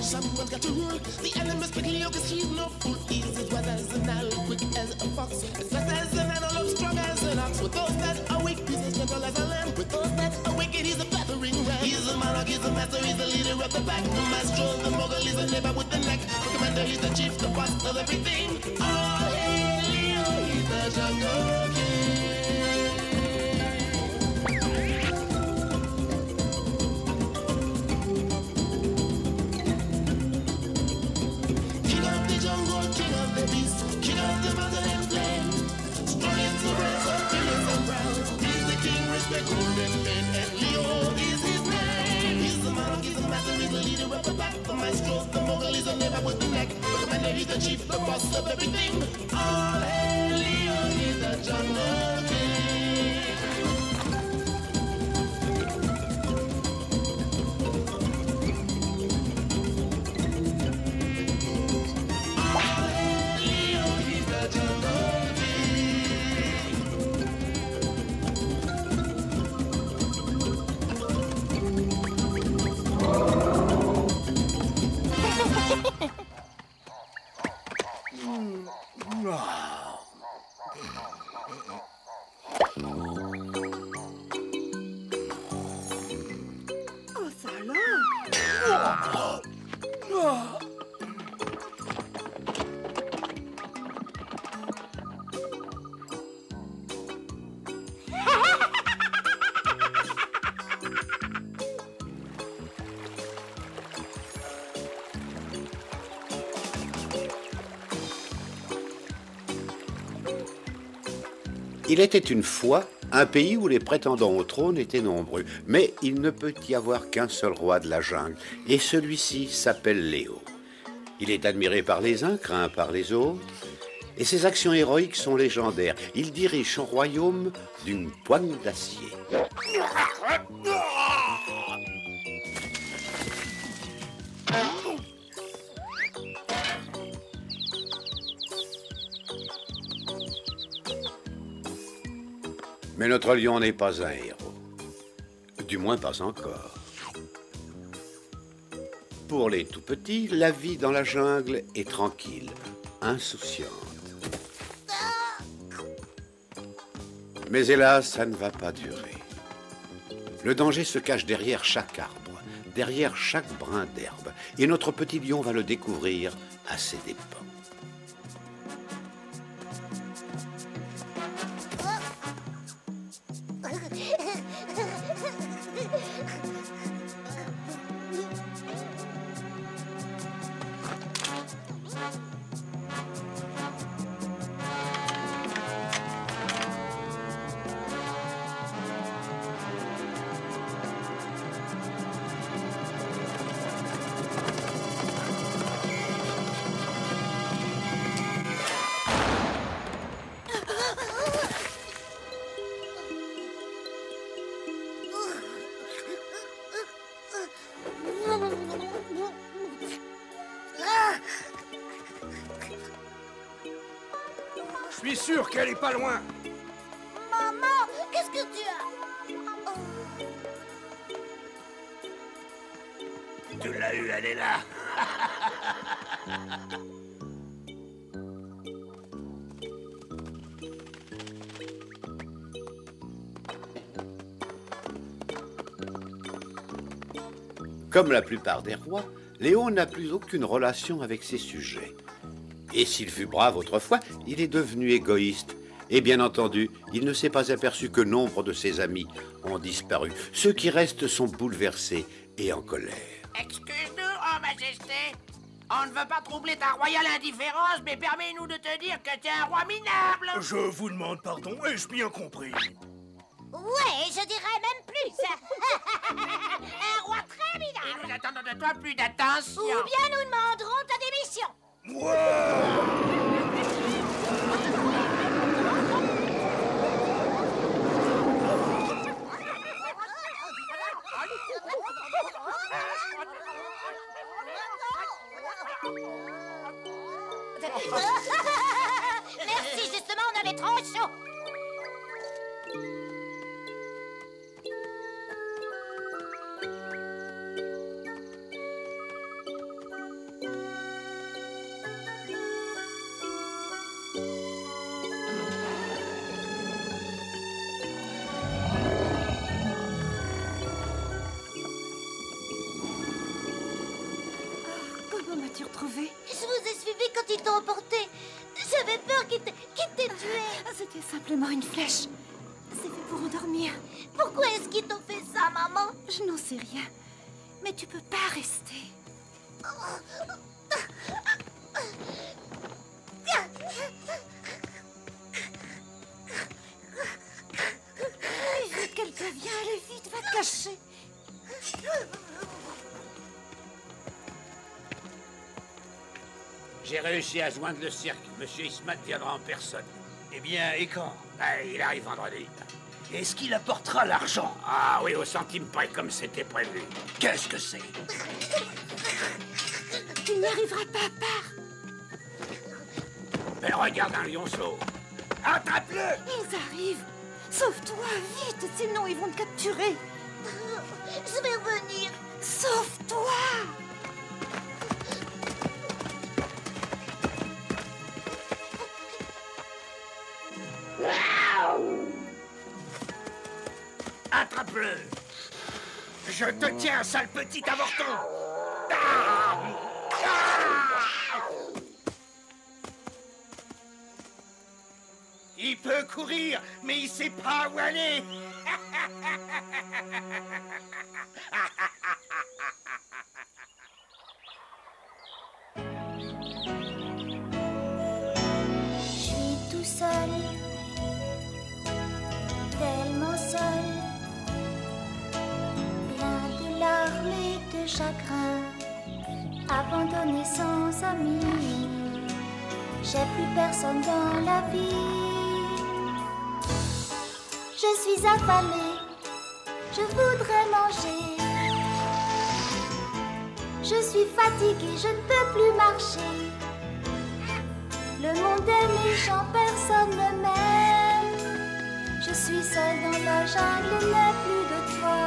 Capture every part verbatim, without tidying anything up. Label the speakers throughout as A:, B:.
A: someone's got to rule. The enemy's picking you cause he's no fool. Easy as well as an owl, quick as a fox. As fast as an antelope, strong as an ox. With those that are weak, he's as gentle as a lamb. With those that are wicked, he's a feathering ram. He's a monarch, he's a master, he's the leader of the pack. The maestro, the mogul, he's a neighbor with the neck. The commander, he's the chief, the boss of everything. Oh, hey, Leo, he's the jungle king. Golden man and Leo is his name. He's the monarch, he's the master, he's the leader of the pack. The maestro, the mogul, he's a neighbor with the neck. The commander, he's the chief, the boss of everything. All hail Leo, he's the jungle king. All hail Leo, he's the jungle king.
B: Oh, ça alors!
C: Il était une fois un pays où les prétendants au trône étaient nombreux, mais il ne peut y avoir qu'un seul roi de la jungle, et celui-ci s'appelle Léo. Il est admiré par les uns, craint par les autres, et ses actions héroïques sont légendaires. Il dirige son royaume d'une poigne d'acier. Mais notre lion n'est pas un héros. Du moins pas encore. Pour les tout-petits, la vie dans la jungle est tranquille, insouciante. Mais hélas, ça ne va pas durer. Le danger se cache derrière chaque arbre, derrière chaque brin d'herbe. Et notre petit lion va le découvrir à ses dépens.
D: Je suis sûr qu'elle est pas loin.
E: Maman, qu'est-ce que tu as? Oh.
D: Tu l'as eu, elle est là.
C: Comme la plupart des rois, Léo n'a plus aucune relation avec ses sujets. Et s'il fut brave autrefois, il est devenu égoïste. Et bien entendu, il ne s'est pas aperçu que nombre de ses amis ont disparu. Ceux qui restent sont bouleversés et en colère.
F: Excuse-nous, oh Majesté. On ne veut pas troubler ta royale indifférence, mais permets-nous de te dire que tu es un roi minable.
D: Je vous demande pardon, ai-je bien compris?
E: Ouais, je dirais même plus. Un roi très minable.
F: Et nous attendons de toi plus d'attention.
E: Ou bien nous demanderons ta démission. Merci, justement, on avait trop chaud.
B: t'es-tu retrouvé?
E: Je vous ai suivi quand ils t'ont emporté. J'avais peur qu'ils t'aient qu'ils t'aient tué.
B: C'était simplement une flèche. C'est fait pour endormir.
E: Pourquoi est-ce qu'ils t'ont fait ça, maman?
B: Je n'en sais rien. Mais tu peux pas rester. Vite, quelqu'un vient, allez vite, va te cacher.
C: J'ai réussi à joindre le cirque. Monsieur Eastman viendra en personne.
D: Eh bien, et quand?
C: Ah, il arrive vendredi.
D: Est-ce qu'il apportera l'argent?
C: Ah oui, au centime près, comme c'était prévu.
D: Qu'est-ce que c'est?
B: Tu n'y arriveras pas, pars.
C: Mais regarde un lionceau. Attrape-le!
B: Ils arrivent. Sauve-toi, vite, sinon ils vont te capturer.
E: Je vais revenir.
B: Sauve-toi.
D: Attrape-le! Je te tiens, sale petit avorton! Ah! Ah! Il peut courir, mais il sait pas où aller!
E: Je suis tout seul, tellement seul, plein de larmes et de chagrin, abandonné sans amis. J'ai plus personne dans la vie. Je suis affamée, je voudrais manger. Je suis fatiguée, je ne peux plus marcher. Le monde est méchant, personne ne m'aime. Je suis seule dans la jungle, il n'est plus de toi.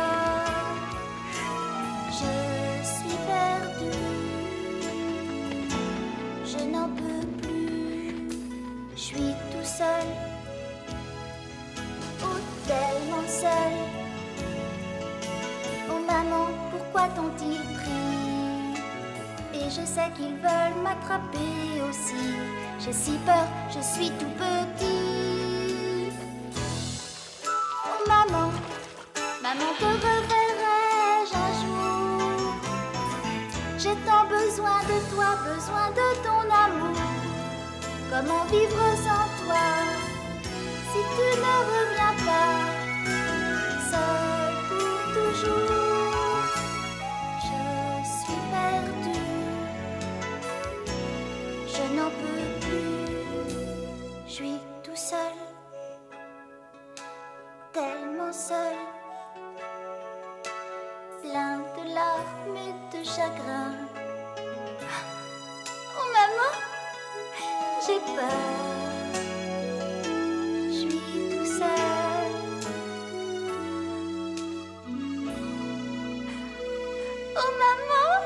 E: Je suis perdue, je n'en peux plus. Je suis tout seul, oh tellement seul. Oh maman, pourquoi t'ont-ils pris? Et je sais qu'ils veulent m'attraper aussi. J'ai si peur, je suis tout petit. Oh maman, maman, te reverrai-je un jour? J'ai tant besoin de toi, besoin de ton amour. Comment vivre sans toi si tu ne reviens pas? Seul pour toujours, je suis perdue. Je n'en peux plus, je suis tout seul, tellement seul, plein de larmes et de chagrin. Oh maman, j'ai peur, je suis tout seul. Oh maman.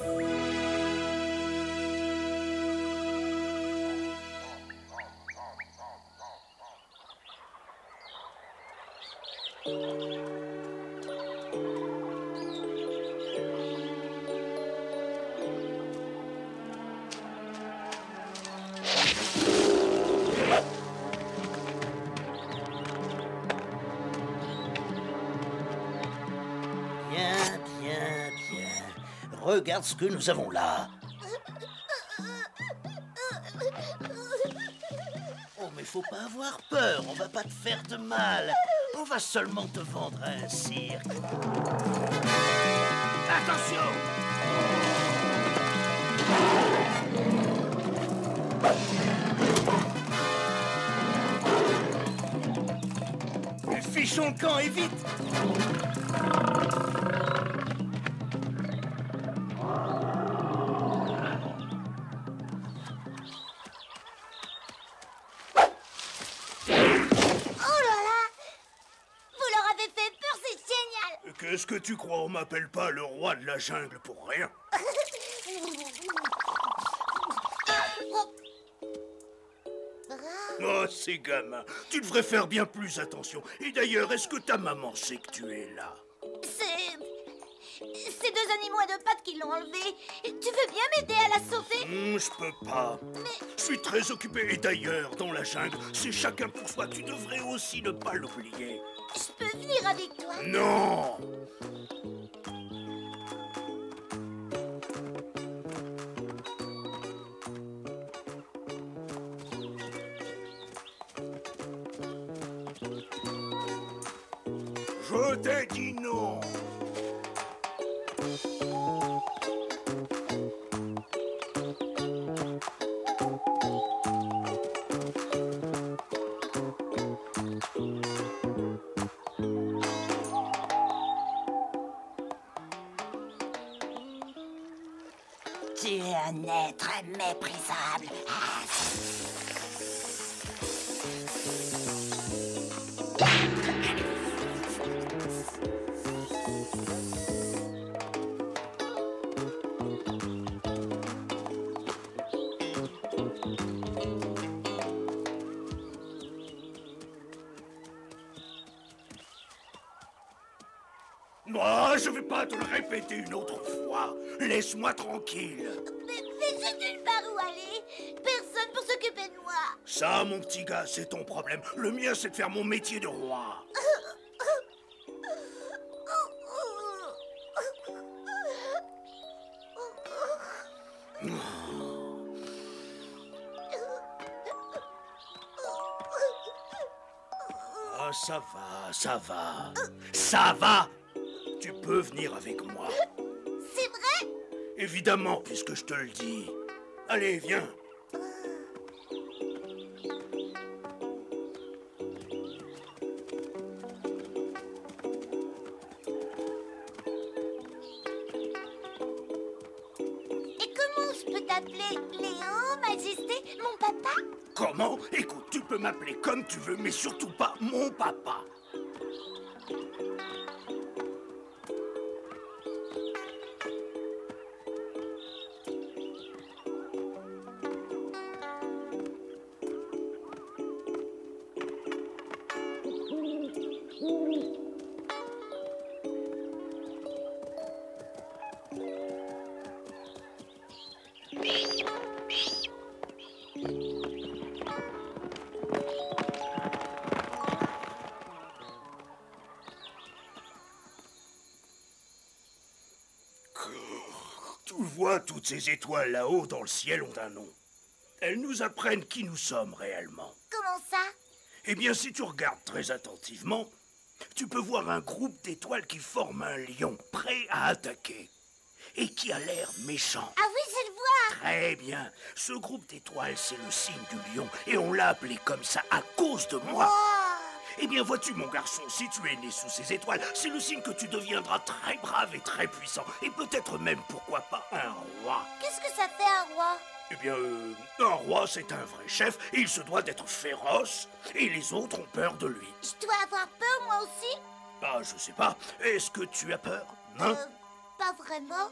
D: Bien, bien, bien. Regarde ce que nous avons là. Oh, mais faut pas avoir peur, on va pas te faire de mal. On va seulement te vendre à un cirque. Attention! Fichons le camp et vite! Qu'est-ce que tu crois, on m'appelle pas le roi de la jungle pour rien? Oh, ces gamins, tu devrais faire bien plus attention. Et d'ailleurs, est-ce que ta maman sait que tu es là?
E: C'est...
B: C'est deux animaux à deux pattes qui l'ont enlevé. Tu veux bien m'aider à la sauver?
G: Hum, je peux pas.
B: Mais...
G: Je suis très occupé. Et d'ailleurs, dans la jungle, c'est chacun pour soi. Tu devrais aussi ne pas l'oublier.
B: Je peux venir avec toi?
G: Non! Je t'ai dit non!
B: Tu es un être méprisable.
G: Moi, je vais pas te le répéter une autre fois. Laisse-moi tranquille.
B: Mais, mais j'ai nulle part où aller. Personne pour s'occuper de moi.
G: Ça, mon petit gars, c'est ton problème. Le mien, c'est de faire mon métier de roi. Ah, ça va, ça va. Ça va. Tu peux venir avec moi.
B: C'est vrai?
G: Évidemment, puisque je te le dis. Allez, viens.
B: Et comment je peux t'appeler? Léo, Majesté, mon papa?
G: Comment? Écoute, tu peux m'appeler comme tu veux, mais surtout pas mon papa. Tu vois, toutes ces étoiles là-haut dans le ciel ont un nom. Elles nous apprennent qui nous sommes réellement.
B: Comment ça?
G: Eh bien, si tu regardes très attentivement, tu peux voir un groupe d'étoiles qui forment un lion, prêt à attaquer. Et qui a l'air méchant.
B: Ah oui, je le vois.
G: Très bien. Ce groupe d'étoiles, c'est le signe du lion. Et on l'a appelé comme ça à cause de moi.
B: Oh.
G: Eh bien, vois-tu, mon garçon, si tu es né sous ces étoiles, c'est le signe que tu deviendras très brave et très puissant. Et peut-être même, pourquoi pas, un roi.
B: Qu'est-ce que ça fait un roi?
G: Eh bien, euh, un roi, c'est un vrai chef, et il se doit d'être féroce, et les autres ont peur de lui.
B: Je dois avoir peur, moi aussi?
G: Ah, je sais pas. Est-ce que tu as peur, hein?
B: Euh, pas vraiment.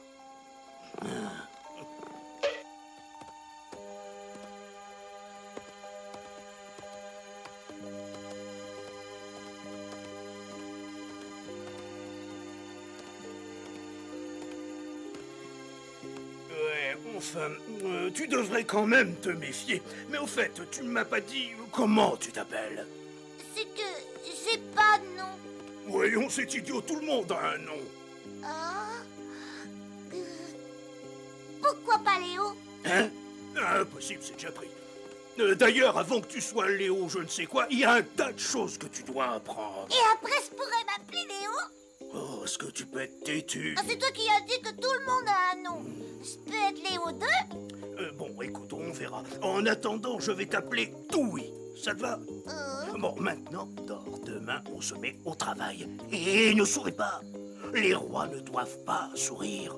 G: Ouais, enfin, euh, tu devrais quand même te méfier. Mais au fait, tu ne m'as pas dit comment tu t'appelles.
B: C'est que j'ai pas de nom.
G: Voyons, c'est idiot, tout le monde a un nom.
B: Ah. Euh, Pourquoi pas Léo?
G: Hein? Impossible, c'est déjà pris. Euh, D'ailleurs, avant que tu sois Léo, je ne sais quoi, il y a un tas de choses que tu dois apprendre.
B: Et après, je pourrais m'appeler Léo?
G: Oh, est-ce que tu peux être têtu?
B: Ah, c'est toi qui as dit que tout le monde a un nom. Je peux être Léo deux?
G: Euh, Bon, écoute, on verra. En attendant, je vais t'appeler Toui. Ça te va?
B: Euh,
G: Bon, maintenant, dors. Demain, on se met au travail. Et ne souris pas. Les rois ne doivent pas sourire.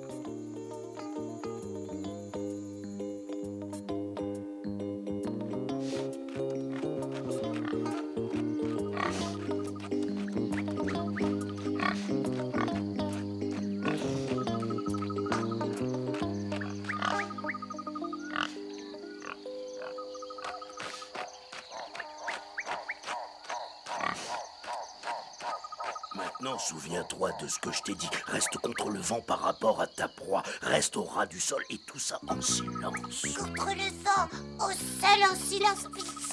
G: Maintenant, souviens-toi de ce que je t'ai dit. Reste contre le vent par rapport à ta proie. Reste au ras du sol et tout ça en silence.
E: Contre le vent, au sol en silence.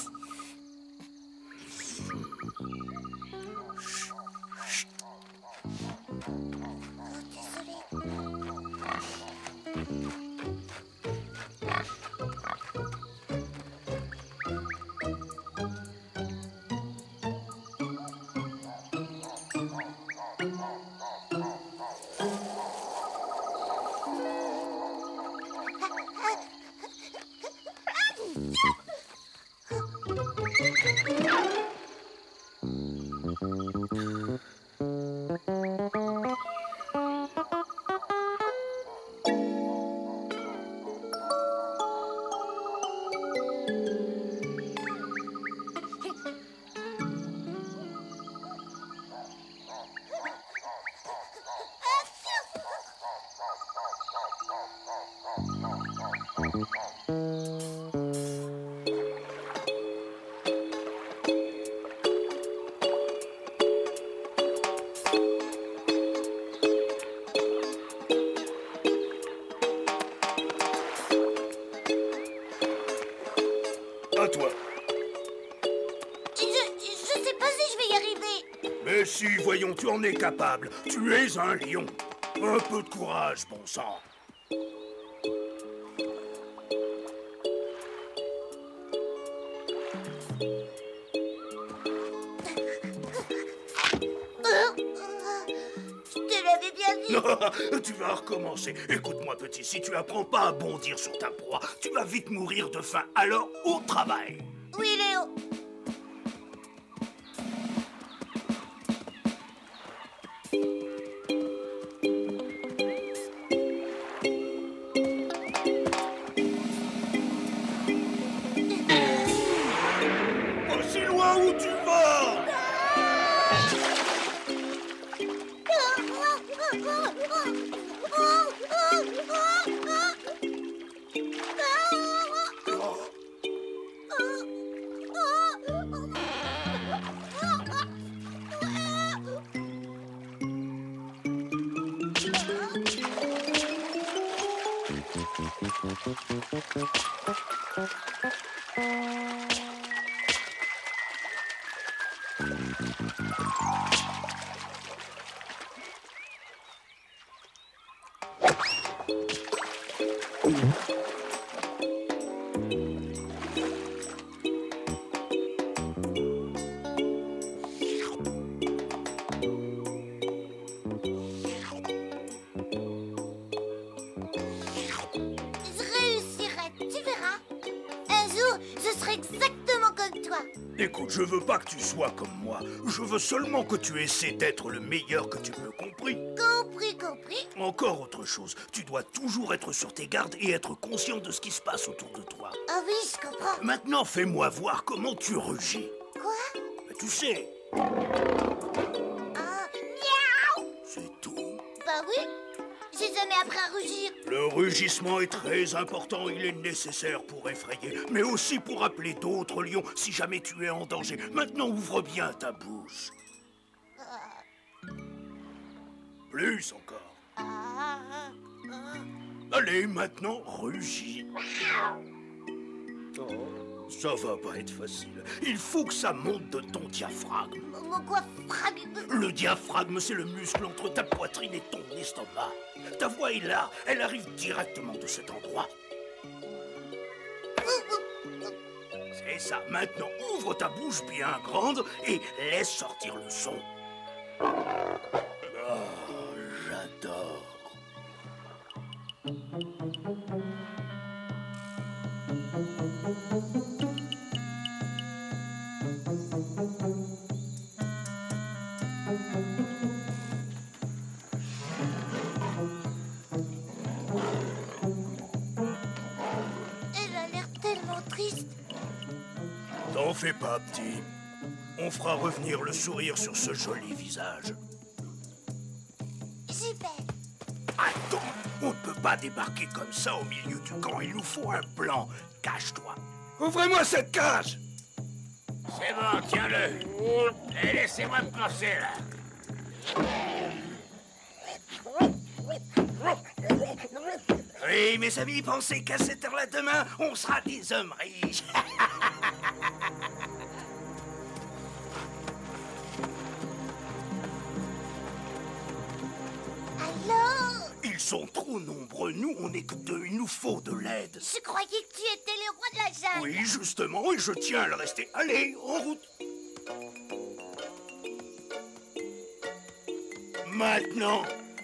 G: À toi.
E: Je, je sais pas si je vais y arriver.
G: Mais si, voyons, tu en es capable. Tu es un lion. Un peu de courage, bon sang. Tu vas recommencer. Écoute-moi, petit, si tu apprends pas à bondir sur ta proie, tu vas vite mourir de faim. Alors, au travail.
E: Oui, Léo.
G: Aussi loin où tu vas. Écoute, je veux pas que tu sois comme moi. Je veux seulement que tu essaies d'être le meilleur que tu peux, compris?
E: Compris, compris.
G: Encore autre chose, tu dois toujours être sur tes gardes et être conscient de ce qui se passe autour de toi.
E: Ah oui, je comprends.
G: Maintenant, fais-moi voir comment tu rugis.
E: Quoi?
G: Mais tu sais.
E: Ah, miaou!
G: C'est tout.
E: Bah oui, j'ai jamais appris à rugir.
G: Le rugissement est très important, il est nécessaire pour effrayer, mais aussi pour appeler d'autres lions si jamais tu es en danger. Maintenant, ouvre bien ta bouche. Plus encore.
E: Ah, ah.
G: Allez, maintenant, rugis. Oh, ça va pas être facile. Il faut que ça monte de ton diaphragme.
E: Mon quoi, fragme?
G: Le diaphragme, c'est le muscle entre ta poitrine et ton estomac. Ta voix est là, elle arrive directement de cet endroit. C'est ça, maintenant ouvre ta bouche bien grande et laisse sortir le son. Oh, j'adore.
E: Elle a l'air tellement triste.
G: T'en fais pas, petit. On fera revenir le sourire sur ce joli visage.
E: J'y vais.
G: Attends, on ne peut pas débarquer comme ça au milieu du camp. Il nous faut un plan. Cache-toi. Ouvrez-moi cette cage.
F: C'est bon, tiens-le. Et laissez-moi me penser, là.
G: Oui, mes amis, pensez qu'à cette heure-là demain, on sera des hommes riches.
E: Alors?
G: Ils sont trop nombreux, nous, on n'est que deux, il nous faut de l'aide.
E: Je croyais que tu étais le roi de la jungle.
G: Oui, justement, et je tiens à le rester. Allez, en route. Maintenant.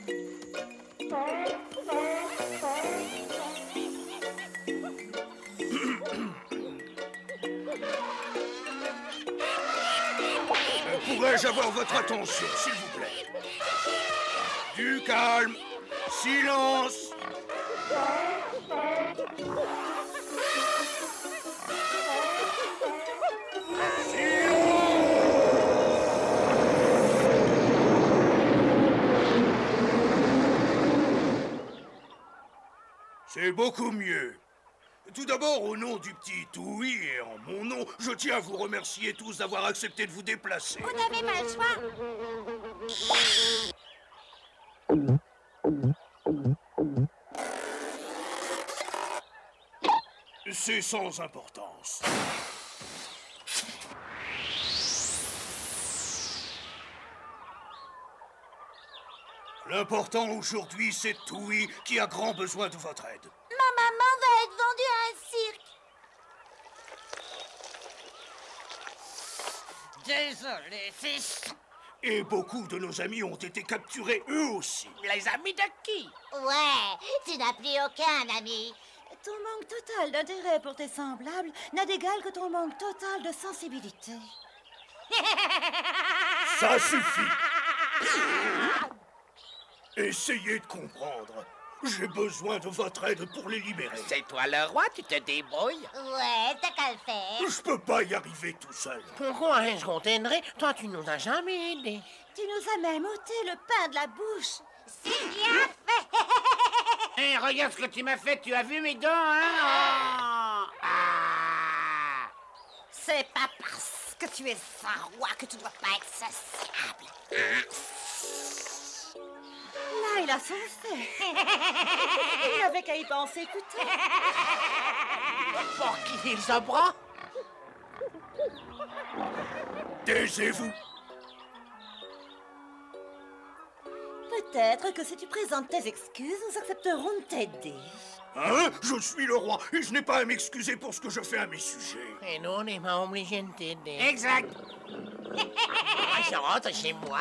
G: Pourrais-je avoir votre attention, s'il vous plaît? Du calme. Silence. C'est beaucoup mieux. Tout d'abord, au nom du petit Toui et en mon nom, je tiens à vous remercier tous d'avoir accepté de vous déplacer.
E: Vous n'avez pas le choix.
G: C'est sans importance. L'important aujourd'hui, c'est Toui qui a grand besoin de votre aide.
E: Ma maman va être vendue à un cirque.
F: Désolé, fils.
G: Et beaucoup de nos amis ont été capturés eux aussi.
F: Les amis de qui?
E: Ouais, tu n'as plus aucun ami.
B: Ton manque total d'intérêt pour tes semblables n'a d'égal que ton manque total de sensibilité.
G: Ça suffit. Essayez de comprendre. J'ai besoin de votre aide pour les libérer.
F: C'est toi le roi, tu te débrouilles.
E: Ouais, t'as qu'à le faire.
G: Je peux pas y arriver tout seul.
F: Pourquoi est-ce qu'on t'aiderait? Toi, tu nous as jamais aidés.
B: Tu nous as même ôté le pain de la bouche.
E: C'est bien fait.
F: Hé, regarde ce que tu m'as fait, tu as vu mes dents, hein? Oh. Ah.
B: C'est pas parce que tu es un roi que tu dois pas être sociable. Là, il a son fait. Il n'avait qu'à y penser, écoutez.
F: Pour qui il se prend?
G: Taisez-vous.
B: Peut-être que si tu présentes tes excuses, nous accepterons de t'aider.
G: Hein? Je suis le roi et je n'ai pas à m'excuser pour ce que je fais à mes sujets.
F: Et nous, on n'est pas obligés de t'aider. Exact. Je rentre chez moi.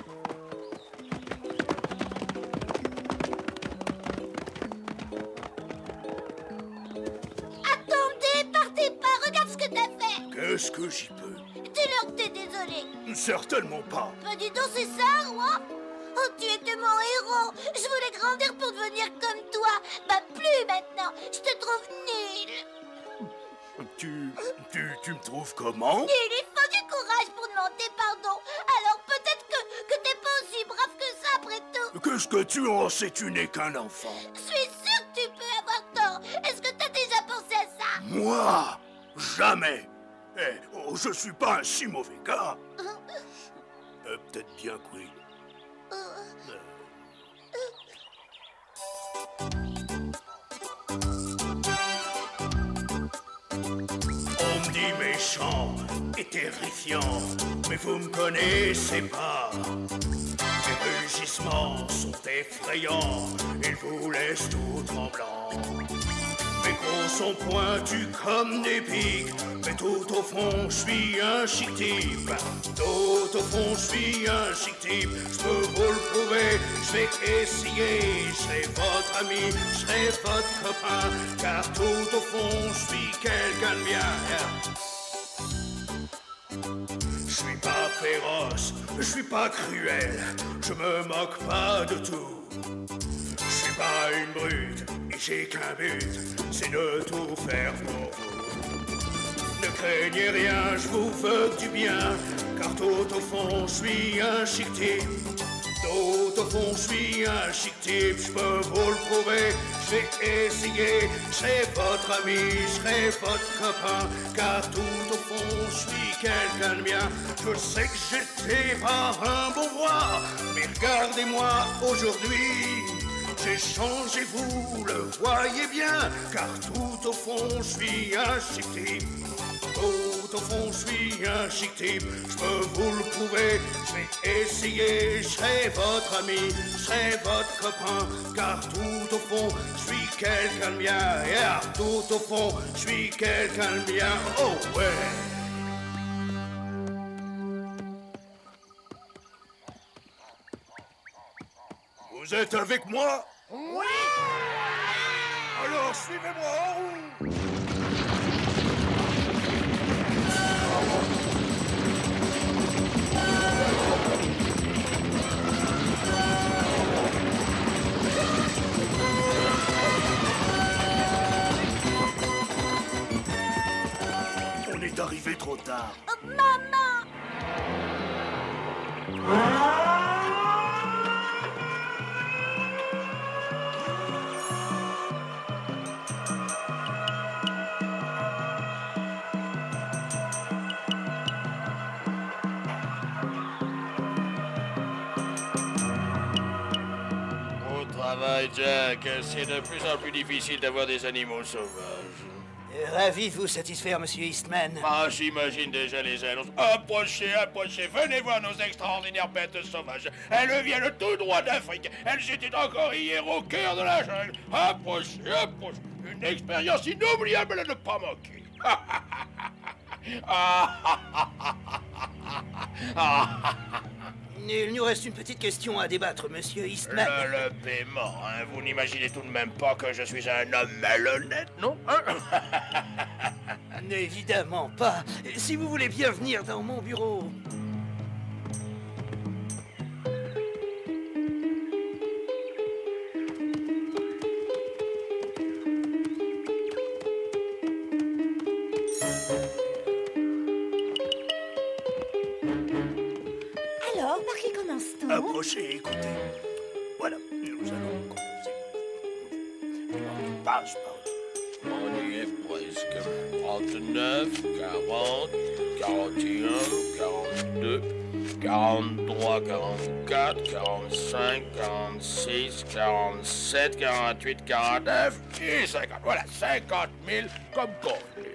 E: Attendez, partez pas, regarde ce que t'as fait.
G: Qu'est-ce que j'y peux?
E: Dis-leur que t'es désolé.
G: Certainement pas.
E: Bah dis donc, c'est ça, roi? Oh, tu étais mon héros. Je voulais grandir pour devenir comme toi. Bah plus maintenant, je te trouve nul.
G: Tu... tu... tu me trouves comment?
E: Nul, il faut du courage pour demander pardon. Alors peut-être que, que t'es pas aussi brave que ça après tout.
G: Qu'est-ce que tu en sais? Tu n'es qu'un enfant.
E: Je suis sûre que tu peux avoir tort. Est-ce que t'as déjà pensé à ça?
G: Moi? Jamais. Eh, oh, je suis pas un si mauvais gars. Euh, peut-être bien que oui. On me dit méchant et terrifiant, mais vous me connaissez pas. Mes rugissements sont effrayants, ils vous laissent tout tremblant. Mes crocs sont pointus comme des pics, mais tout au fond, je suis un chic type. Tout au fond, je suis un chic type. Je peux vous le prouver, je vais essayer. Je serai votre ami, je serai votre copain, car tout au fond, je suis quelqu'un de bien. Je suis pas féroce, je suis pas cruel, je me moque pas de tout. Je suis pas une brute, et j'ai qu'un but, c'est de tout faire pour vous. Ne craignez rien, je vous veux du bien, car tout au fond, je suis un chic type. Tout au fond, je suis un chic type, je peux vous le prouver. Je vais essayer, je serai votre ami, je serai votre copain. Car tout au fond, je suis quelqu'un de bien. Je sais que j'étais pas un bon roi, mais regardez-moi aujourd'hui. J'ai changé, vous le voyez bien, car tout au fond, je suis un chic type. Tout au fond, je suis un chic type, je peux vous le prouver. Je vais essayer, je serai votre ami, je serai votre copain. Car tout au fond, je suis quelqu'un de bien. Yeah, tout au fond, je suis quelqu'un de bien. Oh ouais. Vous êtes avec moi?
F: Oui!
G: Alors suivez-moi en roue. On est arrivé trop tard.
E: Oh, maman!
H: Travail, Jack. C'est de plus en plus difficile d'avoir des animaux sauvages.
D: Ravi de vous satisfaire, monsieur Eastman.
H: Ah, j'imagine déjà les annonces. Approchez, approchez, venez voir nos extraordinaires bêtes sauvages. Elles viennent tout droit d'Afrique. Elles étaient encore hier au cœur de la jungle. Approchez, approchez. Une expérience inoubliable à ne pas manquer.
D: Il nous reste une petite question à débattre, monsieur Eastman.
H: Le, le paiement, hein. Vous n'imaginez tout de même pas que je suis un homme malhonnête, non hein?
D: Évidemment pas. Si vous voulez bien venir dans mon bureau.
B: Alors, par qui commence-t-on?
G: Approchez, écoutez. Voilà, nous allons commencer. Passe, passe.
H: On y est presque. trente-neuf, quarante, quarante et un, quarante-deux, quarante-trois, quarante-quatre, quarante-cinq, quarante-six, quarante-sept, quarante-huit, quarante-neuf et cinquante. Voilà, cinquante mille comme convenu.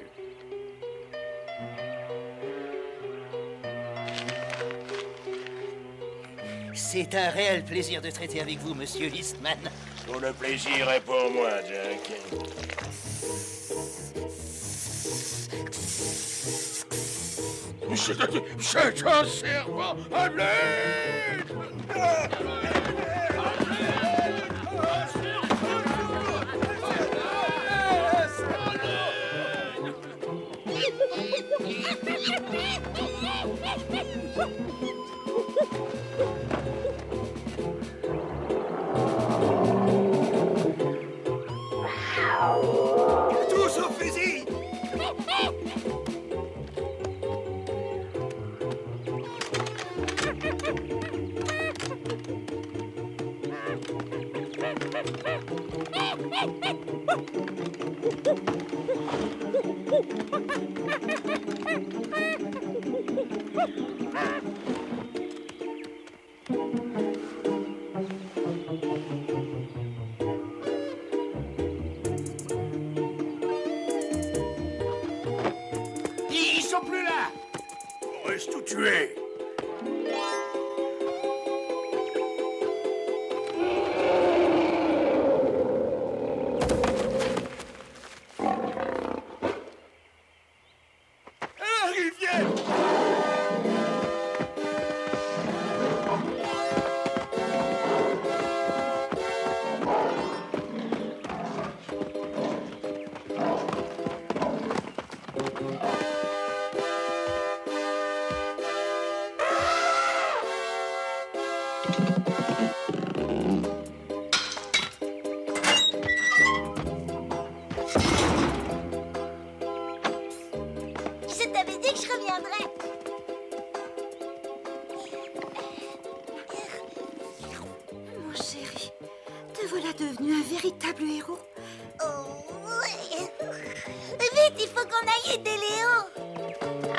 D: C'est un réel plaisir de traiter avec vous, monsieur Eastman.
H: Tout le plaisir est pour moi, Jack. C'est un serment. Allez!
G: Tous au fusil!
F: Ils sont plus là!
G: On reste tout tué. Ah, ils viennent!
E: Je t'avais dit que je reviendrais.
B: voilà devenu un véritable héros.
E: Oh, oui. Vite, il faut qu'on aille aider Léo.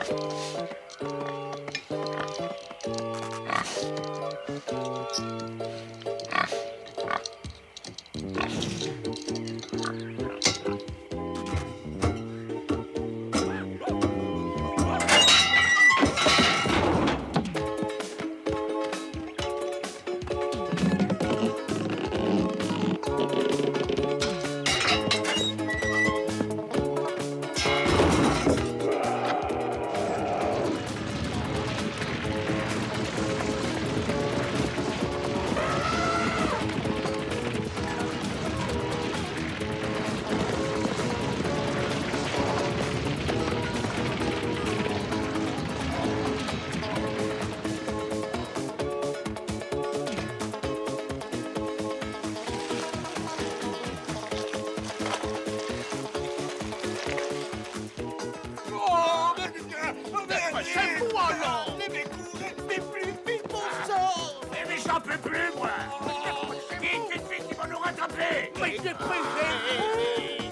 F: J'en peux plus, moi. Vite, vite, vite, ils vont nous rattraper. Mais c'est privé.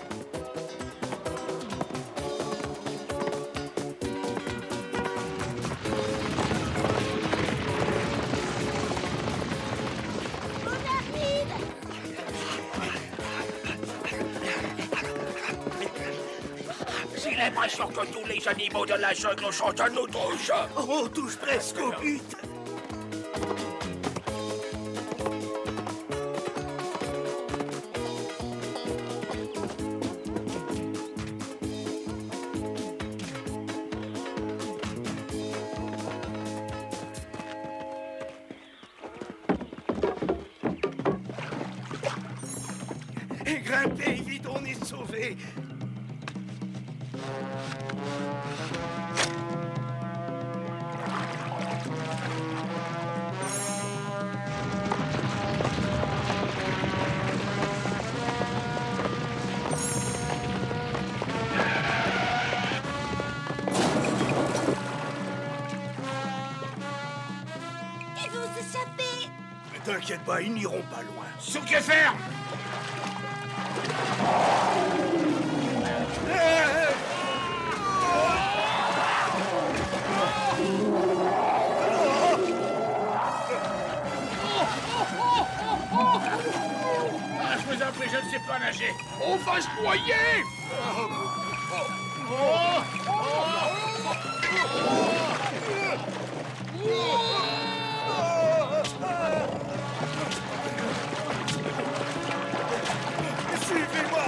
F: J'ai l'impression que tous les animaux de la jungle chantent un autre chant.
D: On touche presque au but. Grimpez, vite, on est sauvés.
E: Ils vont s'échapper.
D: Mais t'inquiète pas, ils n'iront pas loin.
F: Souquet ferme. Je vous en prie, je ne sais pas nager. On va se noyer.
D: Suivez-moi.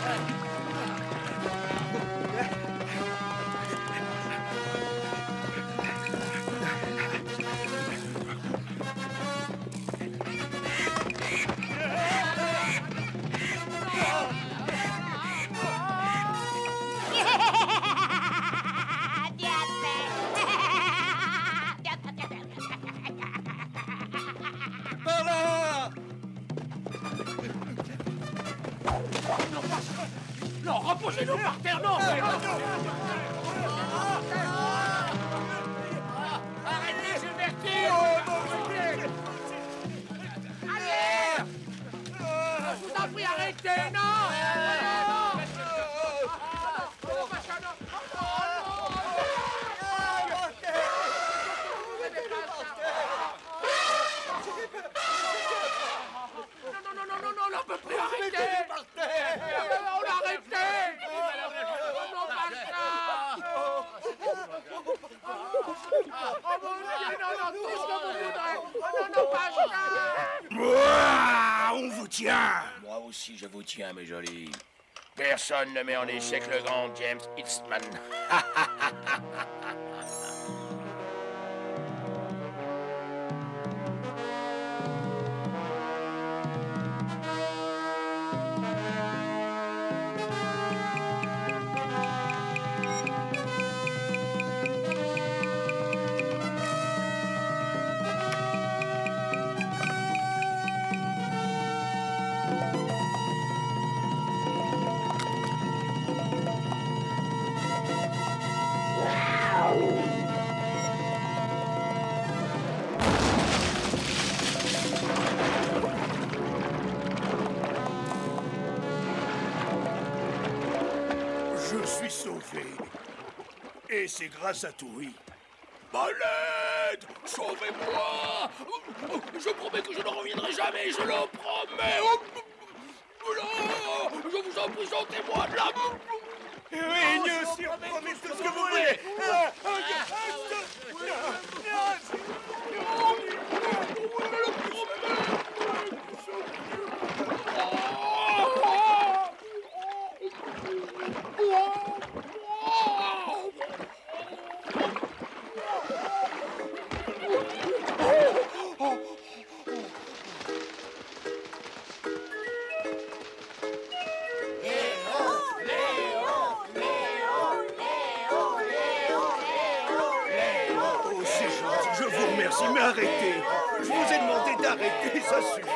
F: Non, reposez-nous par terre, non. Arrêtez ce vertige. Allez. Je vous en prie, arrêtez, non.
D: On vous tient.
F: Moi aussi, je vous tiens, mes jolis. Personne ne met en échec le grand James Eastman.
E: Wow.
G: suis sauvé. Et c'est grâce à Touy.
H: Malade! Sauvez-moi! Je promets que je ne reviendrai jamais, je le promets! Oh, je vous en prie, sentez-moi de là!
G: Oui, nous aussi, on promet tout ce que vous voulez! Mais arrêtez! Je vous ai demandé d'arrêter, ça suffit!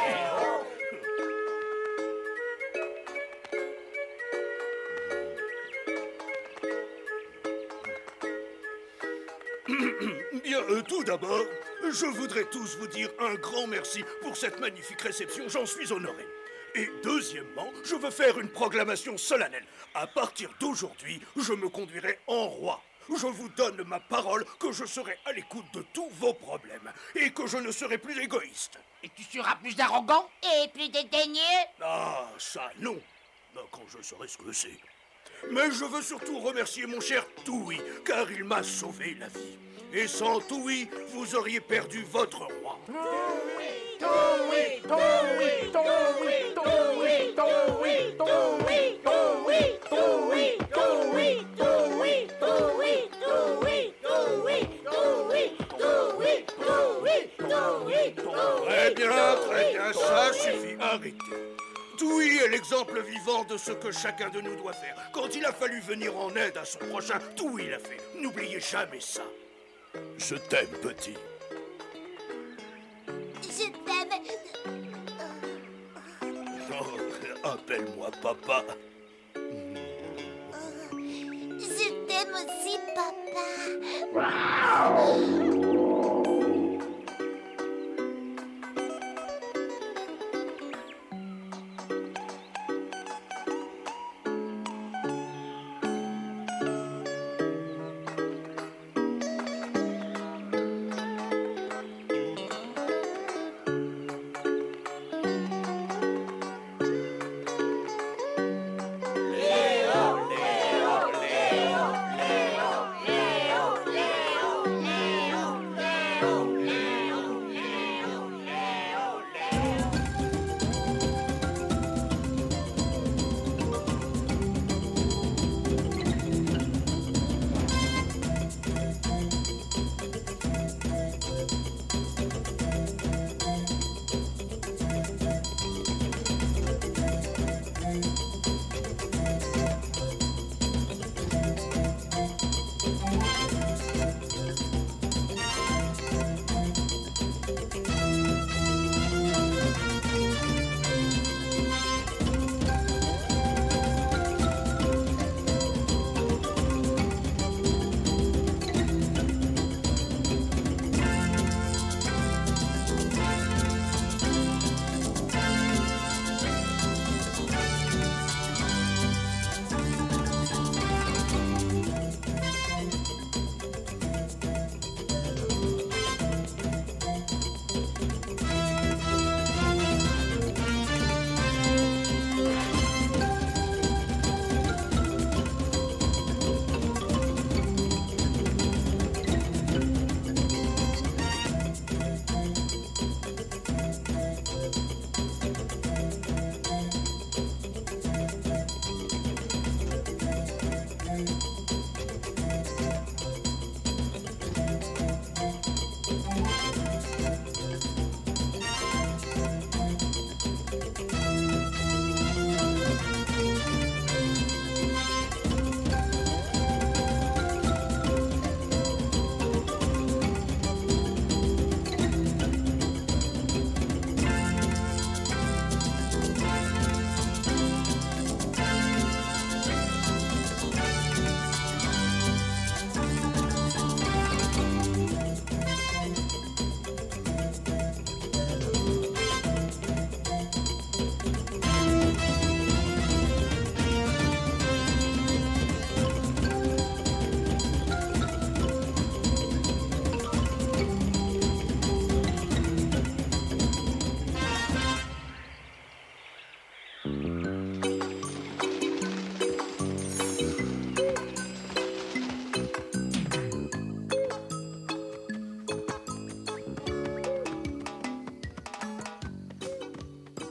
G: Bien, euh, tout d'abord, je voudrais tous vous dire un grand merci pour cette magnifique réception, j'en suis honoré. Et deuxièmement, je veux faire une proclamation solennelle. À partir d'aujourd'hui, je me conduirai en roi. Je vous donne ma parole que je serai à l'écoute de tous vos problèmes et que je ne serai plus égoïste.
F: Et tu seras plus arrogant?
B: Et plus dédaigneux?
G: Ah, ça non. Ben, quand je saurai ce que c'est. Mais je veux surtout remercier mon cher Touy, car il m'a sauvé la vie. Et sans Touy, vous auriez perdu votre roi.
F: Touy, Touy, Touy, Touy, Touy, Touy, Touy, Touy, Touy, Touy, Touy, Touy,
G: Très bien, très bien, ça suffit, arrêtez. Touy est l'exemple vivant de ce que chacun de nous doit faire. Quand il a fallu venir en aide à son prochain, Touy l'a fait. N'oubliez jamais ça. Je t'aime, petit.
E: Je t'aime.
G: Oh, appelle-moi papa.
E: Je t'aime aussi, papa.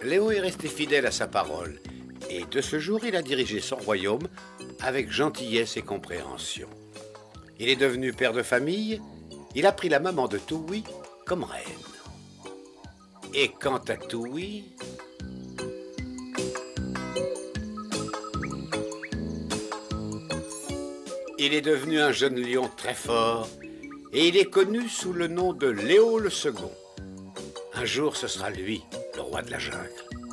C: Léo est resté fidèle à sa parole. Et de ce jour, il a dirigé son royaume avec gentillesse et compréhension. Il est devenu père de famille. Il a pris la maman de Toui comme reine. Et quant à Toui... il est devenu un jeune lion très fort et il est connu sous le nom de Léo le Second. Un jour, ce sera lui, le roi de la jungle.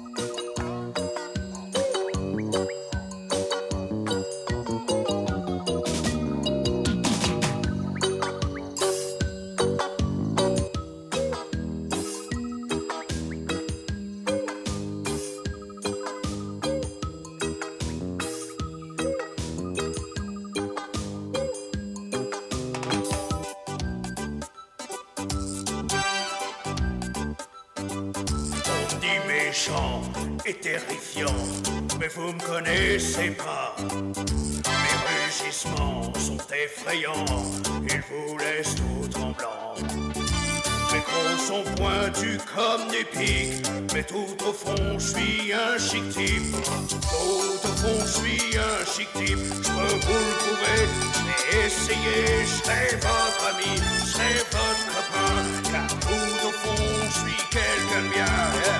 G: Méchant et terrifiant, mais vous me connaissez pas. Mes rugissements sont effrayants, ils vous laissent tout tremblant. Mes crocs sont pointus comme des pics, mais tout au fond je suis un chic type. Tout au fond je suis un chic type, je peux vous le prouver, je vais essayer, je serai votre ami, je serai votre copain, car tout au fond je suis quelqu'un de bien.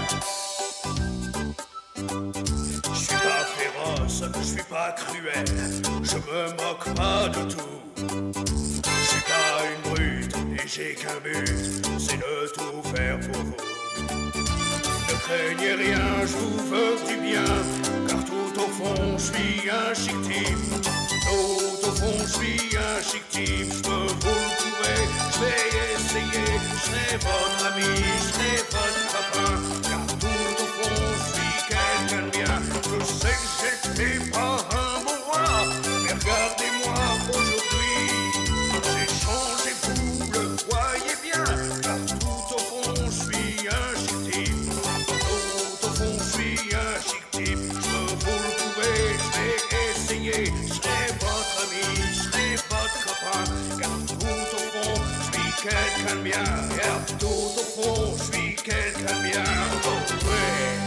G: Je suis pas féroce, je suis pas cruel, je me moque pas de tout. Je suis pas une brute et j'ai qu'un but, c'est de tout faire pour vous. Ne craignez rien, je vous veux du bien, car tout au fond je suis un chic type. Tout au fond je suis un chic type, je peux vous le prouver, je vais essayer, je serai votre ami, je serai votre copain, car tout au fond je suis quelqu'un de bien. Je sais que j'étais pas un bon roi, mais regardez-moi aujourd'hui, j'ai changé, vous le voyez bien, car tout au fond je suis un chic type. Tout au fond je suis un chic type, je peux vous le prouver, je vais essayer, je serai votre ami, je serai votre copain, car tout au fond je suis quelqu'un de bien, car tout au fond je suis quelqu'un de bien. Oh, ouais.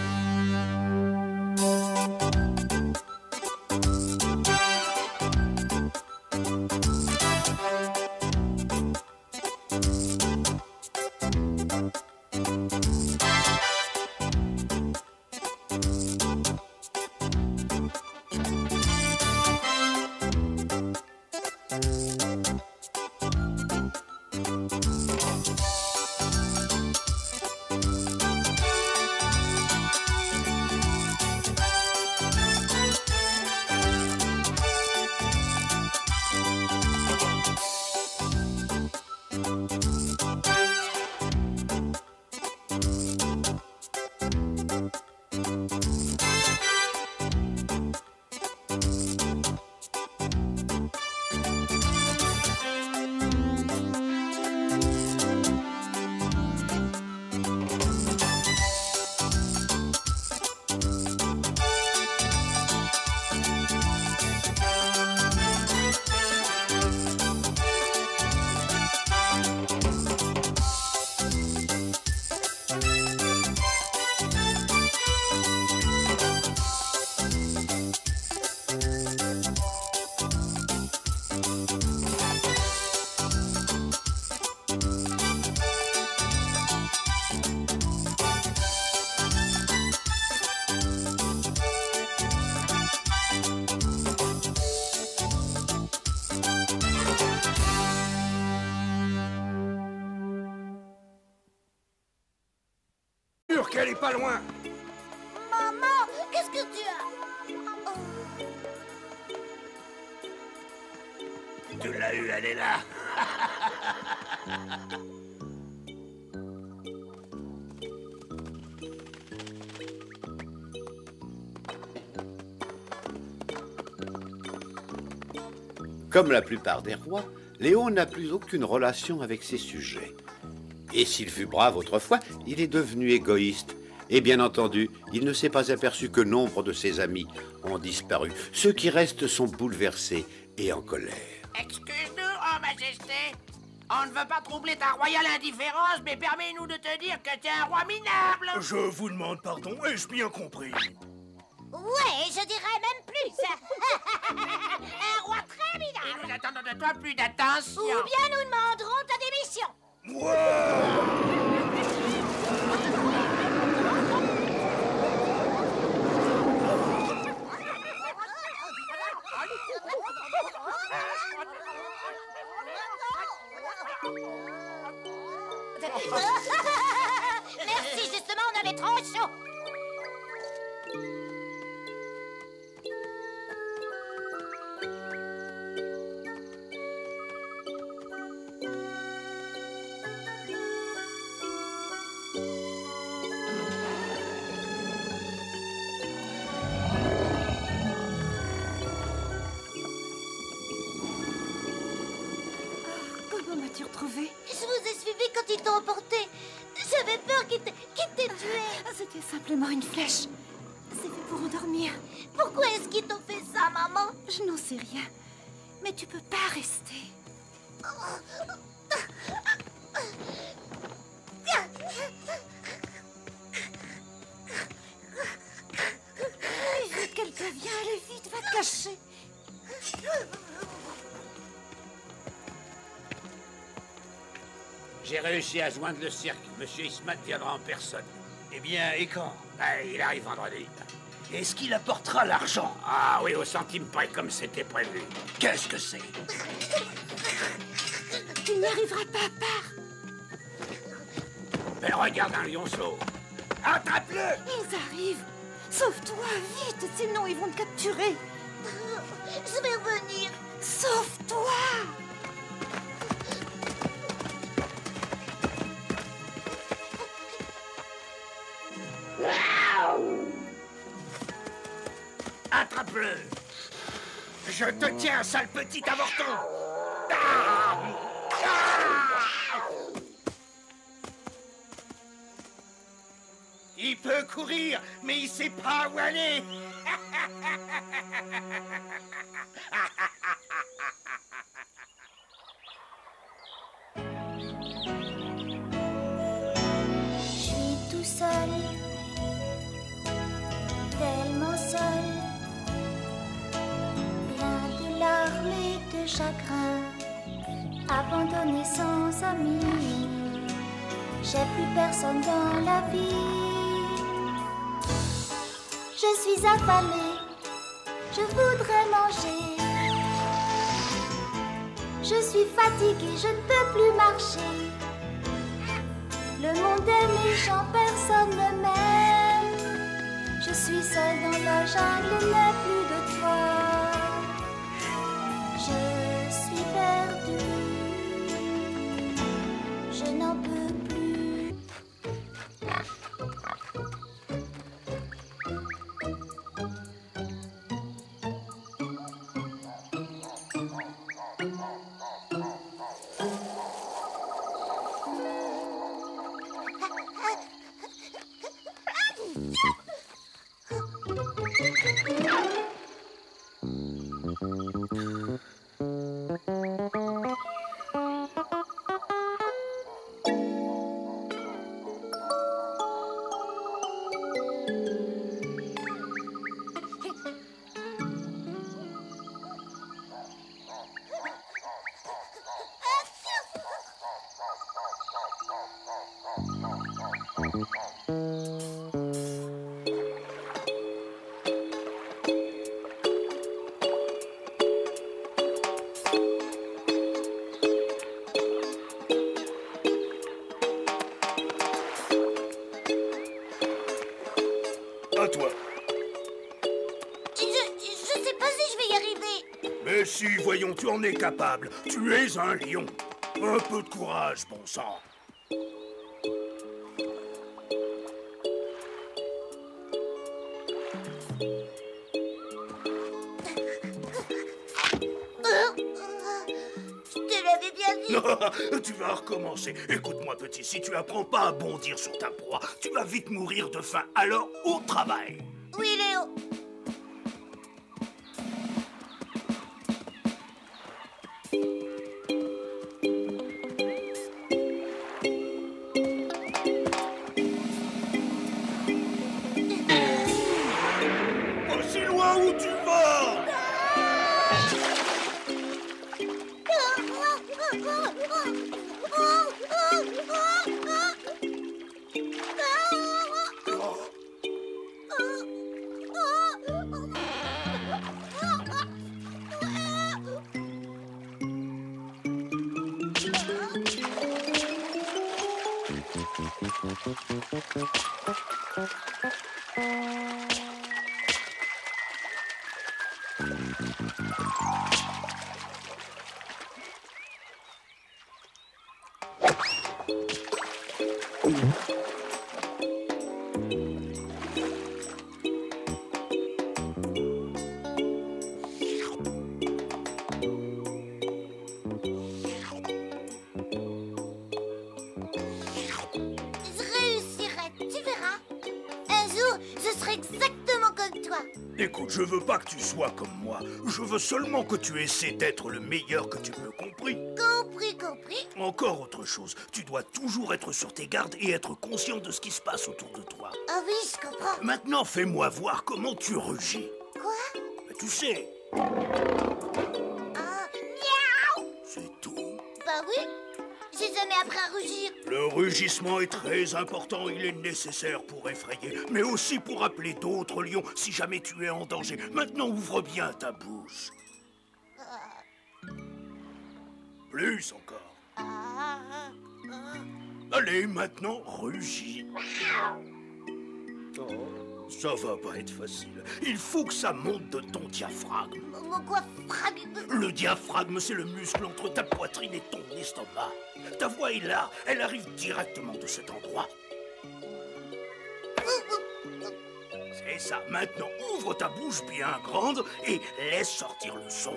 H: qu'elle est pas loin.
E: Maman, qu'est-ce que tu as?
D: Tu l'as eu, elle est là.
C: Comme la plupart des rois, Léon n'a plus aucune relation avec ses sujets. Et s'il fut brave autrefois, il est devenu égoïste. Et bien entendu, il ne s'est pas aperçu que nombre de ses amis ont disparu. Ceux qui restent sont bouleversés et en colère.
F: Excuse-nous, oh Majesté. On ne veut pas troubler ta royale indifférence, mais permets-nous de te dire que t'es un roi minable.
G: Je vous demande pardon, ai-je bien compris?
E: Ouais, je dirais même plus. Un roi très
F: Et
E: minable.
F: nous attendons de toi plus d'attention.
E: Ou bien nous demanderons ta démission. Merci, justement, on avait trop chaud.
B: Comment m'as-tu retrouvé?
E: Je vous ai suivi quand ils t'ont emporté. J'avais peur qu'ils t'aient qu'ils t'aient tué.
B: Ah, c'était simplement une flèche. C'est fait pour endormir.
E: Pourquoi est-ce qu'ils t'ont fait ça, maman?
B: Je n'en sais rien. Mais tu peux pas rester. Allez vite, quelqu'un vient, allez vite, va te cacher.
C: J'ai réussi à joindre le cirque. Monsieur Ismat viendra en personne.
D: Eh bien, et quand?
C: Ah, il arrive vendredi.
D: Est-ce qu'il apportera l'argent?
C: Ah oui, au centime près, comme c'était prévu.
D: Qu'est-ce que c'est?
B: Tu n'y arriveras pas à part.
C: Mais regarde un lionceau. Attrape-le!
B: Ils arrivent. Sauve-toi, vite, sinon ils vont te capturer.
E: Je vais revenir.
B: Sauve-toi!
C: Attrape-le! Je te tiens, sale petit avorton! Ah! Ah! Il peut courir, mais il sait pas où aller!
E: Je suis tout seul, tellement seul, plein de larmes et de chagrin, abandonné sans amis. J'ai plus personne dans la vie. Je suis affalée, je voudrais manger. Je suis fatiguée, je ne peux plus marcher. Le monde est méchant, personne ne m'aime. Je suis seule dans la jungle, il n'est plus de toi. Je suis perdue, je n'en peux plus.
G: À toi.
E: Je, je sais pas si je vais y arriver.
G: Mais si, voyons, tu en es capable. Tu es un lion. Un peu de courage, bon sang.
E: Je te l'avais bien dit.
G: Tu vas recommencer. Écoute-moi, petit, si tu apprends pas à bondir sur ta proie, tu vas vite mourir de faim. Alors, au travail.
E: Oui, Léo.
G: Écoute, je veux pas que tu sois comme moi. Je veux seulement que tu essaies d'être le meilleur que tu peux, compris?
E: Compris, compris.
G: Encore autre chose, tu dois toujours être sur tes gardes et être conscient de ce qui se passe autour de toi.
E: Ah oui, je comprends.
G: Maintenant, fais-moi voir comment tu rugis.
E: Quoi?
G: Bah, tu sais.
E: Ah, miaou!
G: C'est tout.
E: Bah oui, j'ai jamais appris à rugir.
G: Le rugissement est très important, il est nécessaire pour effrayer, mais aussi pour appeler d'autres lions si jamais tu es en danger. Maintenant, ouvre bien ta bouche.
E: Euh...
G: Plus encore.
E: Ah, ah.
G: Allez, maintenant, rugis. Oh, ça va pas être facile. Il faut que ça monte de ton diaphragme.
E: Mon quoi, fragme?
G: Le diaphragme, c'est le muscle entre ta poitrine et ton estomac. Ta voix est là, elle arrive directement de cet endroit. C'est ça. Maintenant, ouvre ta bouche bien grande et laisse sortir le son.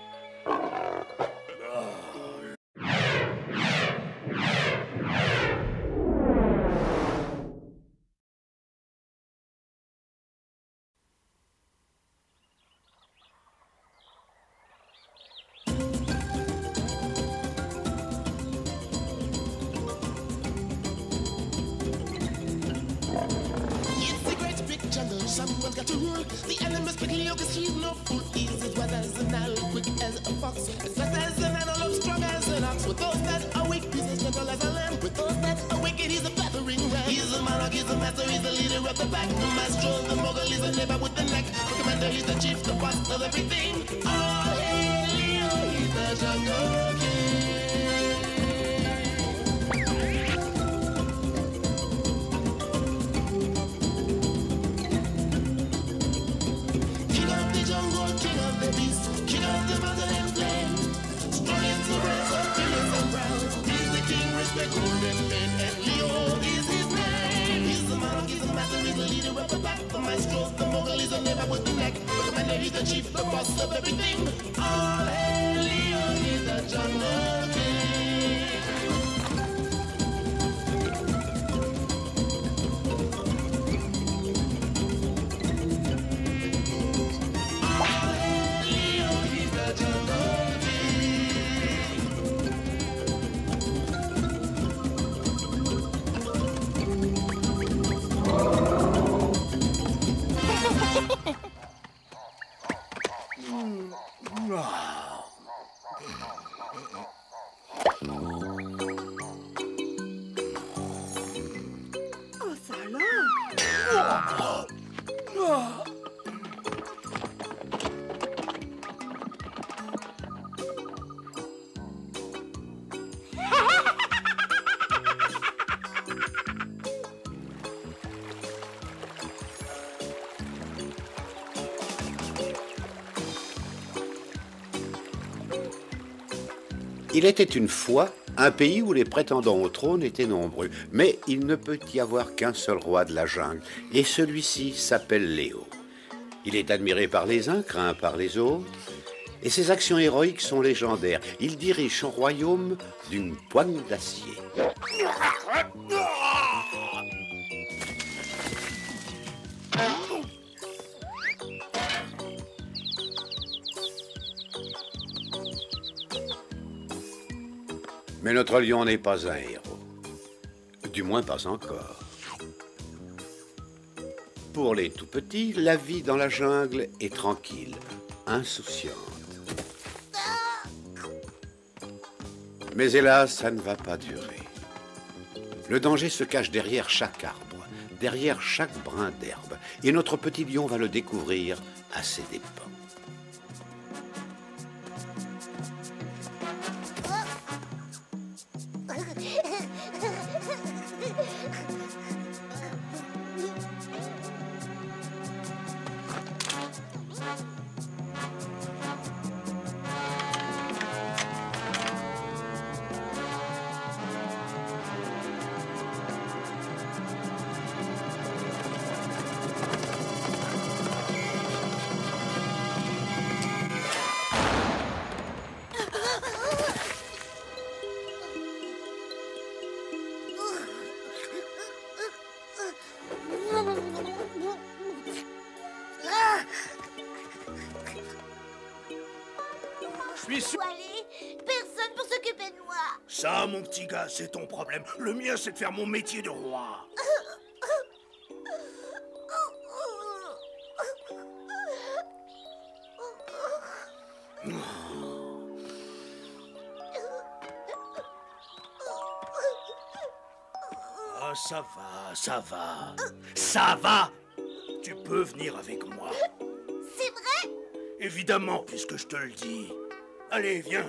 A: Someone's got to rule. The enemy's picking you cause he's no fool. Easy as well as an owl, quick as a fox. As fast as an antelope, strong as an ox. With those that are weak, he's as gentle as a lamb. With those that are wicked, he's a battering ram. He's a monarch, he's a master, he's the leader of the pack. The maestro, the mogul, he's a neighbor with the neck. The commander, he's the chief, the boss of everything. Oh, hey, Leo, he's the jungle king. He's the chief, the boss of everything. All hail Leo, he's the jungle king. All hail Leo, he's the jungle
B: Oh, ça alors!
C: Il était une fois un pays où les prétendants au trône étaient nombreux, mais il ne peut y avoir qu'un seul roi de la jungle, et celui-ci s'appelle Léo. Il est admiré par les uns, craint par les autres, et ses actions héroïques sont légendaires. Il dirige son royaume d'une poigne d'acier. Mais notre lion n'est pas un héros. Du moins pas encore. Pour les tout-petits, la vie dans la jungle est tranquille, insouciante. Mais hélas, ça ne va pas durer. Le danger se cache derrière chaque arbre, derrière chaque brin d'herbe, et notre petit lion va le découvrir à ses dépens.
G: Ça, mon petit gars, c'est ton problème. Le mien, c'est de faire mon métier de roi. Ah, ça va, ça va. Ça va. Tu peux venir avec moi.
E: C'est vrai?
G: Évidemment, puisque je te le dis. Allez, viens.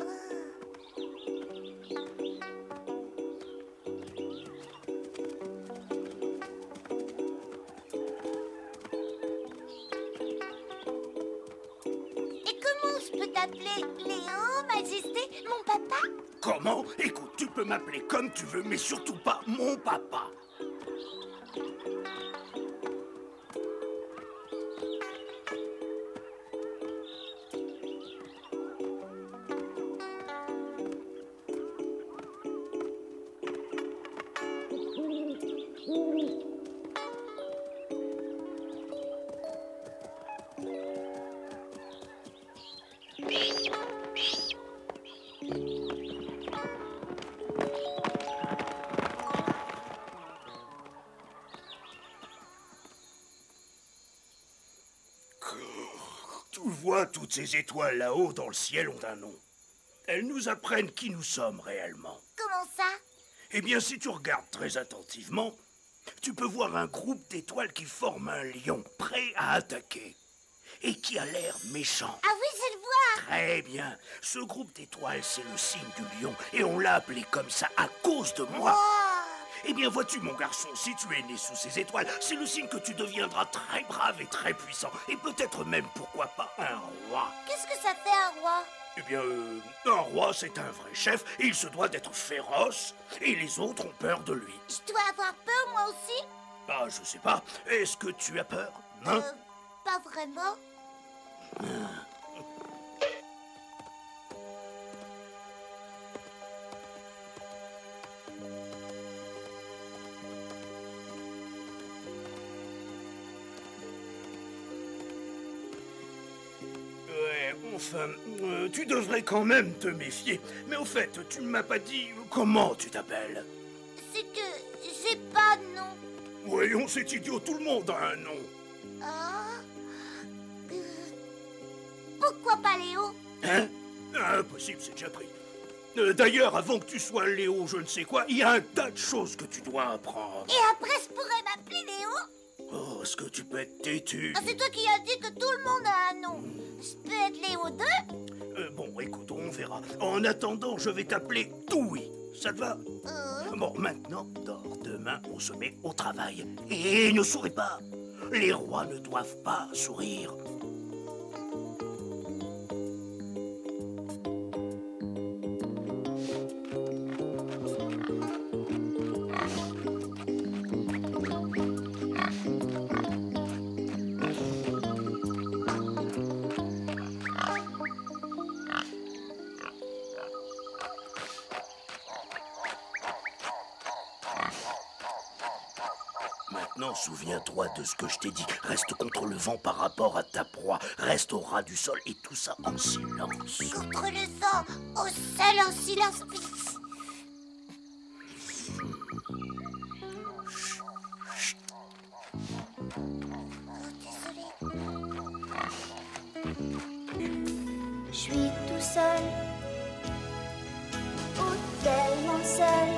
E: Et comment je peux t'appeler Léo, Majesté, mon papa?
G: Comment? Écoute, tu peux m'appeler comme tu veux, mais surtout pas mon papa. Tu vois, toutes ces étoiles là-haut dans le ciel ont un nom. Elles nous apprennent qui nous sommes réellement.
E: Comment ça?
G: Eh bien, si tu regardes très attentivement, tu peux voir un groupe d'étoiles qui forment un lion prêt à attaquer et qui a l'air méchant.
E: Ah oui, je le vois.
G: Très bien. Ce groupe d'étoiles, c'est le signe du lion et on l'a appelé comme ça à cause de moi.
E: Oh.
G: Eh bien, vois-tu, mon garçon, si tu es né sous ces étoiles, c'est le signe que tu deviendras très brave et très puissant. Et peut-être même, pourquoi pas, un roi.
E: Qu'est-ce que ça fait un roi?
G: Eh bien, euh, un roi, c'est un vrai chef, et il se doit d'être féroce, et les autres ont peur de lui.
E: Je dois avoir peur, moi aussi?
G: Ah, je sais pas. Est-ce que tu as peur, hein?
E: Euh, pas vraiment.
G: Ouais, enfin, euh, tu devrais quand même te méfier. Mais au fait, tu ne m'as pas dit comment tu t'appelles.
E: C'est que j'ai pas de nom.
G: Voyons, c'est idiot, tout le monde a un nom.
E: Ah. Euh, Pourquoi pas Léo?
G: Hein? Impossible, c'est déjà pris. Euh, D'ailleurs, avant que tu sois Léo, je ne sais quoi, il y a un tas de choses que tu dois apprendre.
E: Et après, je pourrais m'appeler Léo?
G: Oh, est-ce que tu peux être têtu?
E: Ah, c'est toi qui as dit que tout le monde a un nom. Je peux être Léo deux?
G: Euh, Bon, écoute, on verra. En attendant, je vais t'appeler Toui. Ça te va?
E: Euh,
G: Bon, maintenant, dors. Demain, on se met au travail. Et ne souris pas. Les rois ne doivent pas sourire. Maintenant, souviens-toi de ce que je t'ai dit. Reste contre le vent par rapport à ta proie. Reste au ras du sol et tout ça en silence.
E: contre le vent, au sol en silence. Je suis tout seul, oh tellement seul.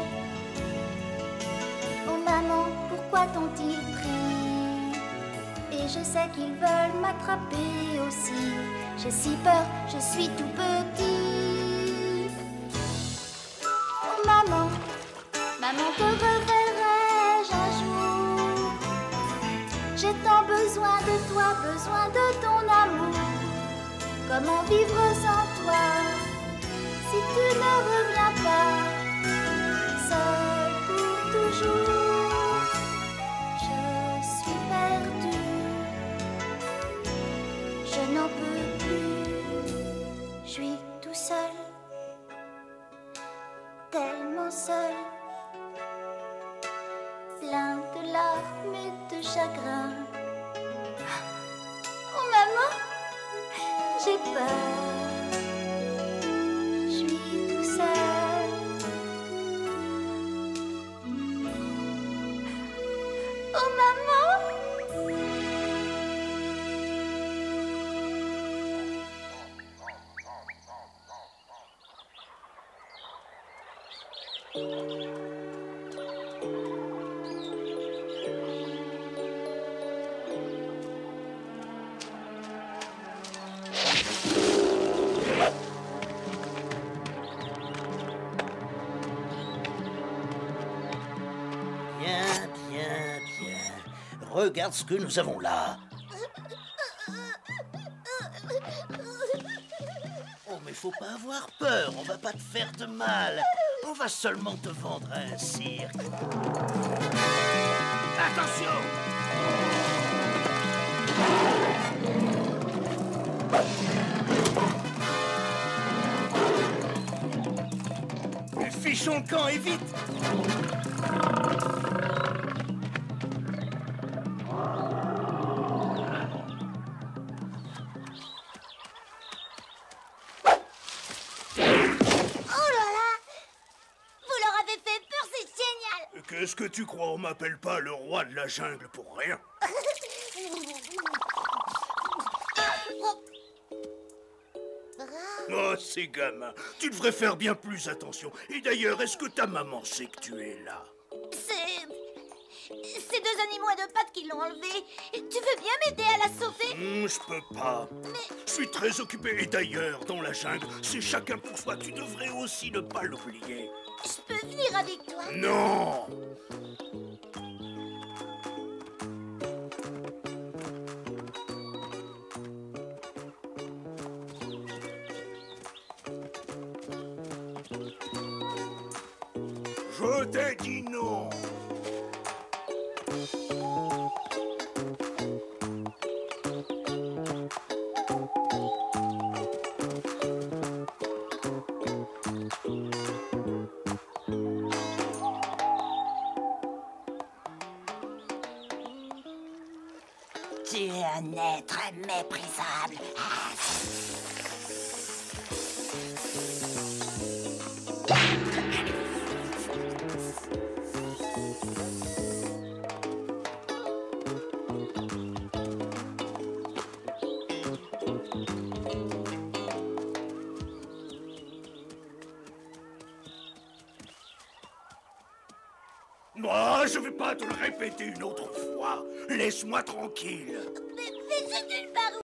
E: Oh maman, pourquoi t'ont-ils pris? Et je sais qu'ils veulent m'attraper aussi. J'ai si peur, je suis tout petit. Oh maman, maman, te reverrai-je un jour? J'ai tant besoin de toi, besoin de ton amour. Comment vivre sans toi si tu ne reviens pas, seul pour toujours? Je suis perdue, je n'en peux plus, je suis tout seul, tellement seul, plein de larmes et de chagrin. Oh maman, j'ai peur, je suis tout seul. Oh, maman!
D: Bien, bien, bien. Regarde ce que nous avons là. Oh, mais faut pas avoir peur, on va pas te faire de mal. On va seulement te vendre un cirque. Attention! Fichons le camp et vite!
G: Qu'est-ce que tu crois, on m'appelle pas le roi de la jungle pour rien? Oh, ces gamins, tu devrais faire bien plus attention. Et d'ailleurs, est-ce que ta maman sait que tu es là?
E: C'est... Ces deux animaux à deux pattes qui l'ont enlevé. Tu veux bien m'aider à la sauver?
G: Hmm, je peux pas.
E: Mais...
G: Je suis très occupé. Et d'ailleurs, dans la jungle, c'est chacun pour soi. Tu devrais aussi ne pas l'oublier.
E: Je peux venir avec toi?
G: Non! Je t'ai dit non!
B: Tu es un être méprisable.
G: Moi, je vais pas te le répéter une autre fois. Laisse-moi tranquille.
E: Mais, mais je nulle part